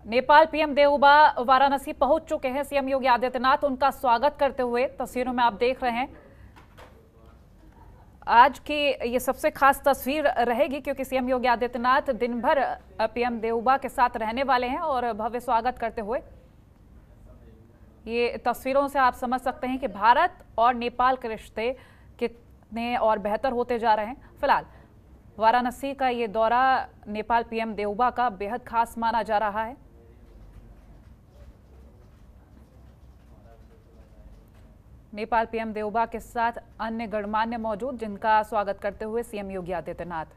Nepal PM Deuba Varanasi पहुंच चुके हैं। सीएम योगी आदित्यनाथ उनका स्वागत करते हुए तस्वीरों में आप देख रहे हैं। आज की ये सबसे खास तस्वीर रहेगी क्योंकि सीएम योगी आदित्यनाथ दिन भर पीएम देउबा के साथ रहने वाले हैं और भव्य स्वागत करते हुए ये तस्वीरों से आप समझ सकते हैं कि भारत और नेपाल के रिश्ते कितने और बेहतर होते जा रहे हैं। फिलहाल वाराणसी का ये दौरा नेपाल पीएम देउबा का बेहद खास माना जा रहा है। नेपाल पीएम देउबा के साथ अन्य गणमान्य मौजूद, जिनका स्वागत करते हुए सीएम योगी आदित्यनाथ।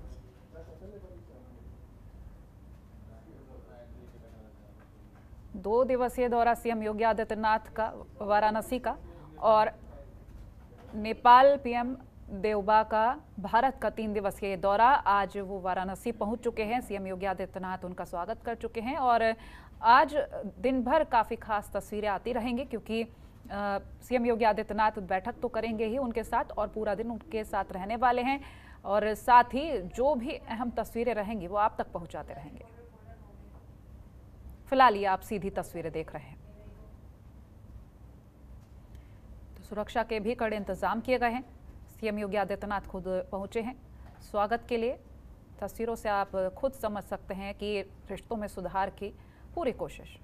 दो दिवसीय दौरा सीएम योगी आदित्यनाथ का वाराणसी का और नेपाल पीएम देउबा का भारत का 3 दिवसीय दौरा। आज वो वाराणसी पहुंच चुके हैं। सीएम योगी आदित्यनाथ उनका स्वागत कर चुके हैं और आज दिन भर काफ़ी खास तस्वीरें आती रहेंगी क्योंकि सीएम योगी आदित्यनाथ बैठक तो करेंगे ही उनके साथ और पूरा दिन उनके साथ रहने वाले हैं और साथ ही जो भी अहम तस्वीरें रहेंगी वो आप तक पहुंचाते रहेंगे। फिलहाल ये आप सीधी तस्वीरें देख रहे हैं। तो सुरक्षा के भी कड़े इंतजाम किए गए हैं। सीएम योगी आदित्यनाथ खुद पहुंचे हैं स्वागत के लिए। तस्वीरों से आप खुद समझ सकते हैं कि रिश्तों में सुधार की पूरी कोशिश।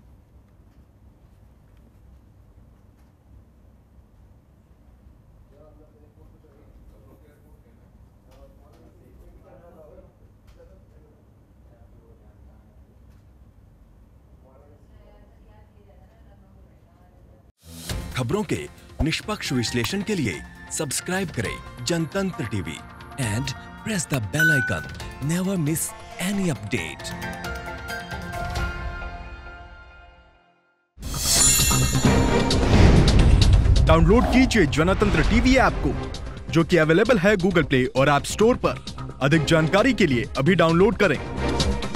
खबरों के निष्पक्ष विश्लेषण के लिए सब्सक्राइब करें Jantantra TV and press the bell icon. Never miss any update. Download कीजिए जनतंत्र टीवी ऐप को, जो कि अवेलेबल है गूगल प्ले और ऐप स्टोर पर। अधिक जानकारी के लिए अभी डाउनलोड करें।